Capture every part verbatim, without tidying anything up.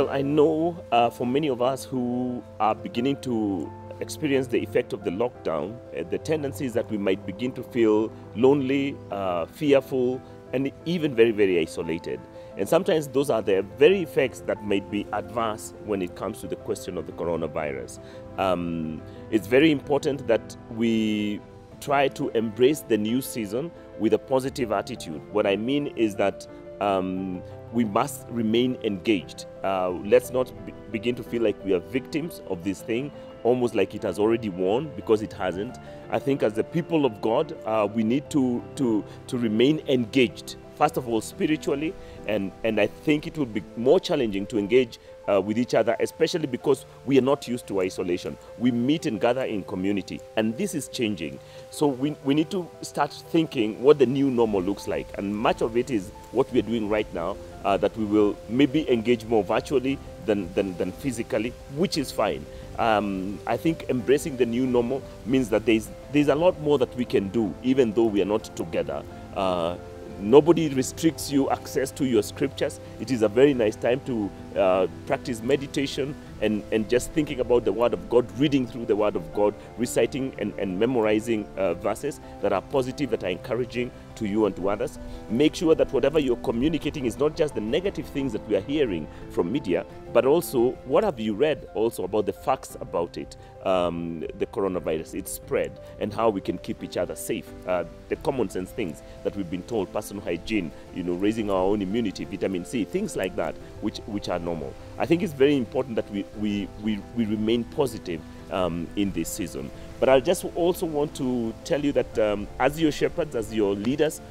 Well, I know uh, for many of us who are beginning to experience the effect of the lockdown, uh, the tendency is that we might begin to feel lonely, uh, fearful, and even very, very isolated. And sometimes those are the very effects that might be adverse when it comes to the question of the coronavirus. Um, it's very important that we try to embrace the new season with a positive attitude. What I mean is that um, we must remain engaged. Uh, let's not be begin to feel like we are victims of this thing, almost like it has already won, because it hasn't. I think as the people of God, uh, we need to, to, to remain engaged. First of all, spiritually, and, and I think it will be more challenging to engage uh, with each other, especially because we are not used to isolation. We meet and gather in community, and this is changing. So we, we need to start thinking what the new normal looks like, and much of it is what we are doing right now, uh, that we will maybe engage more virtually than, than, than physically, which is fine. Um, I think embracing the new normal means that there's, there's a lot more that we can do, even though we are not together. Uh, Nobody restricts you access to your scriptures. It is a very nice time to uh, practice meditation and, and just thinking about the Word of God, reading through the Word of God, reciting and, and memorizing uh, verses that are positive, that are encouraging to you and to others. Make sure that whatever you're communicating is not just the negative things that we are hearing from media, but also what have you read also about the facts about it, um, the coronavirus, its spread, and how we can keep each other safe. Uh, the common sense things that we've been told, personal hygiene, you know, raising our own immunity, vitamin C, things like that, which, which are normal. I think it's very important that we, we, we, we remain positive um, in this season. But I just also want to tell you that um, as your shepherds, as your leaders,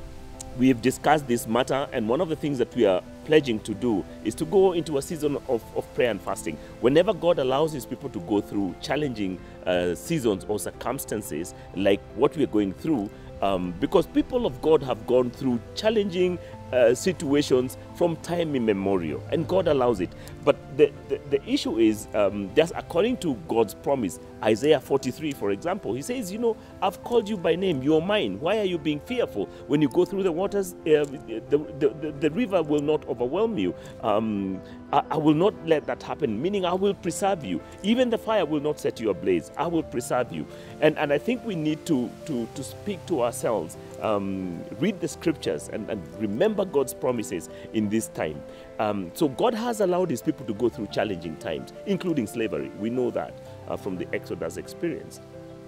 we have discussed this matter, and one of the things that we are pledging to do is to go into a season of, of prayer and fasting. Whenever God allows his people to go through challenging uh, seasons or circumstances like what we are going through, um, because people of God have gone through challenging uh, situations from time immemorial, and God allows it. But the, the, the issue is, um, just according to God's promise, Isaiah forty-three, for example, he says, you know, I've called you by name, you're mine. Why are you being fearful? When you go through the waters, uh, the, the, the, the river will not overwhelm you. Um, I, I will not let that happen, meaning I will preserve you. Even the fire will not set you ablaze. I will preserve you. And, and I think we need to, to, to speak to ourselves, um, read the scriptures, and, and remember God's promises in this time. Um, so God has allowed his people to go through challenging times, including slavery. We know that uh, from the Exodus experience.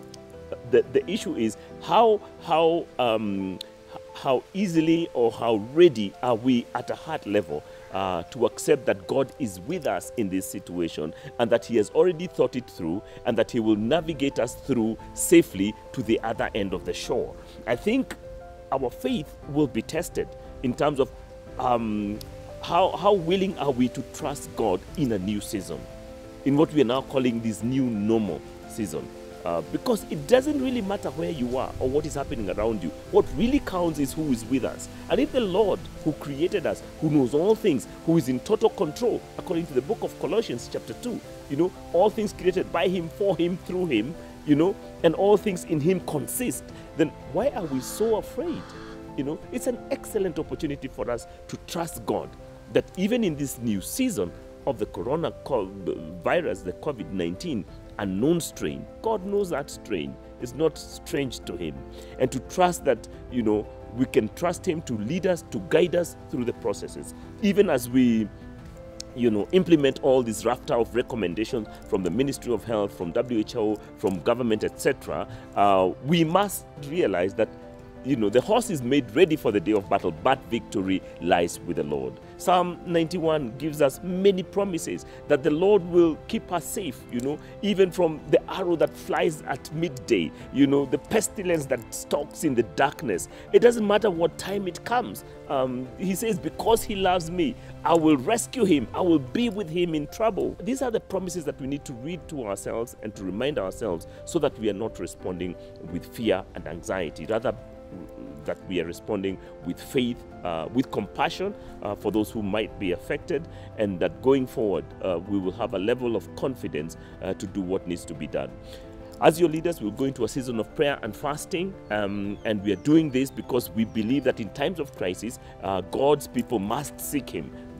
The, the issue is how, how, um, how easily or how ready are we at a heart level uh, to accept that God is with us in this situation, and that he has already thought it through, and that he will navigate us through safely to the other end of the shore. I think our faith will be tested in terms of um, how, how willing are we to trust God in a new season, in what we are now calling this new normal season. Uh, because it doesn't really matter where you are or what is happening around you. What really counts is who is with us. And if the Lord who created us, who knows all things, who is in total control, according to the book of Colossians chapter two, you know, all things created by him, for him, through him, you know, and all things in him consist, then why are we so afraid? You know, it's an excellent opportunity for us to trust God, that even in this new season of the coronavirus, the COVID nineteen, unknown strain, God knows that strain is not strange to him. And to trust that, you know, we can trust him to lead us, to guide us through the processes. Even as we, you know, implement all this rafter of recommendations from the Ministry of Health, from W H O, from government, et cetera, uh, we must realize that, you know, the horse is made ready for the day of battle, but victory lies with the Lord. Psalm ninety-one gives us many promises that the Lord will keep us safe, you know, even from the arrow that flies at midday, you know, the pestilence that stalks in the darkness. It doesn't matter what time it comes. Um, he says, because he loves me, I will rescue him. I will be with him in trouble. These are the promises that we need to read to ourselves and to remind ourselves, so that we are not responding with fear and anxiety, rather that we are responding with faith, uh, with compassion uh, for those who might be affected, and that going forward uh, we will have a level of confidence uh, to do what needs to be done. As your leaders, we'll go into a season of prayer and fasting, um, and we are doing this because we believe that in times of crisis, uh, God's people must seek him.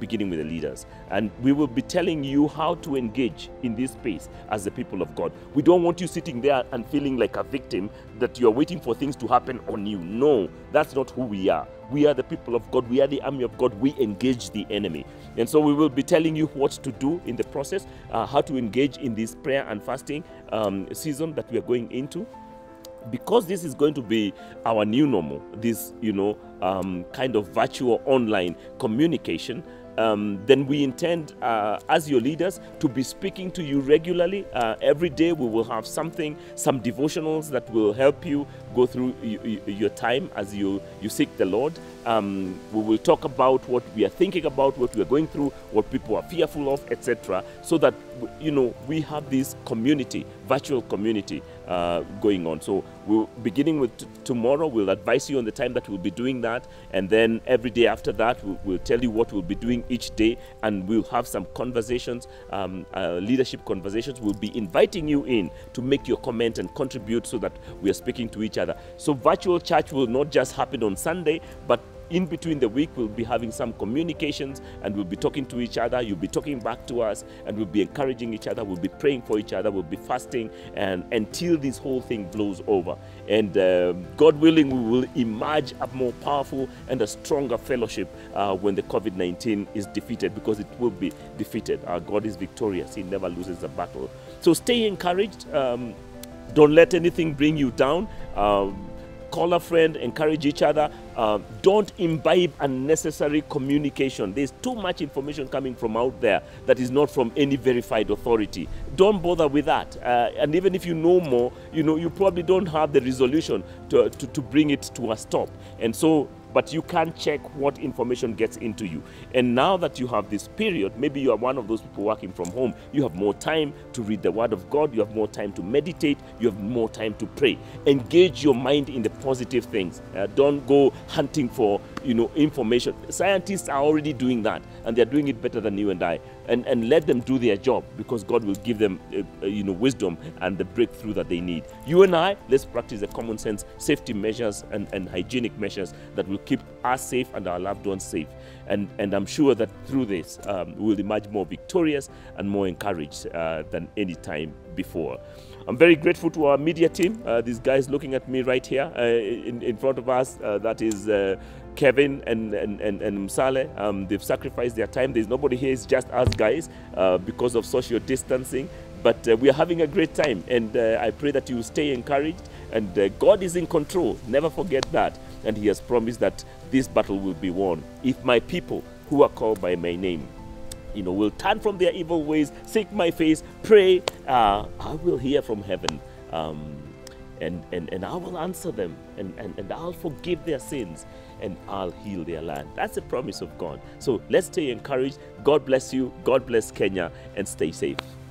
beginning with the leaders. And we will be telling you how to engage in this space as the people of God. We don't want you sitting there and feeling like a victim, that you are waiting for things to happen on you. No, that's not who we are. We are the people of God. We are the army of God. We engage the enemy. And so we will be telling you what to do in the process, uh, how to engage in this prayer and fasting um, season that we are going into. Because this is going to be our new normal, this, you know, um, kind of virtual online communication, um, then we intend, uh, as your leaders, to be speaking to you regularly. Uh, every day we will have something, some devotionals that will help you go through your time as you, you seek the Lord. Um, we will talk about what we are thinking about, what we are going through, what people are fearful of, et cetera, so that, you know, we have this community, virtual community uh, going on. So we'll, beginning with t tomorrow, we'll advise you on the time that we'll be doing that, and then every day after that, we'll, we'll tell you what we'll be doing each day, and we'll have some conversations, um, uh, leadership conversations. We'll be inviting you in to make your comment and contribute so that we are speaking to each other. So virtual church will not just happen on Sunday, but in between the week, we'll be having some communications, and we'll be talking to each other. You'll be talking back to us, and we'll be encouraging each other. We'll be praying for each other. We'll be fasting, and until this whole thing blows over. And uh, God willing, we will emerge a more powerful and a stronger fellowship uh, when the COVID nineteen is defeated, because it will be defeated. Our God is victorious. He never loses a battle. So stay encouraged. Um, don't let anything bring you down. Um, Call a friend, encourage each other. Uh, don't imbibe unnecessary communication. There's too much information coming from out there that is not from any verified authority. Don't bother with that. Uh, and even if you know more, you know, you probably don't have the resolution to, to, to bring it to a stop. And so, but you can check what information gets into you. And now that you have this period, maybe you are one of those people working from home, you have more time to read the Word of God, you have more time to meditate, you have more time to pray. Engage your mind in the positive things. Uh, don't go hunting for, you know, information. Scientists are already doing that, and they're doing it better than you and I. And, and let them do their job, because God will give them, uh, you know, wisdom and the breakthrough that they need. You and I, let's practice the common sense safety measures and, and hygienic measures that will keep us safe and our loved ones safe. And, and I'm sure that through this, um, we'll emerge more victorious and more encouraged uh, than any time before. I'm very grateful to our media team. Uh, these guys looking at me right here uh, in, in front of us, uh, that is uh, Kevin and, and, and, and Msale. Um, they've sacrificed their time. There's nobody here, it's just us guys uh, because of social distancing. But uh, we are having a great time, and uh, I pray that you stay encouraged, and uh, God is in control. Never forget that. And He has promised that this battle will be won. If my people who are called by my name, you know, will turn from their evil ways, seek my face, pray, uh, I will hear from heaven. Um, and, and, and I will answer them, and, and, and I'll forgive their sins, and I'll heal their land. That's the promise of God. So let's stay encouraged. God bless you. God bless Kenya, and stay safe.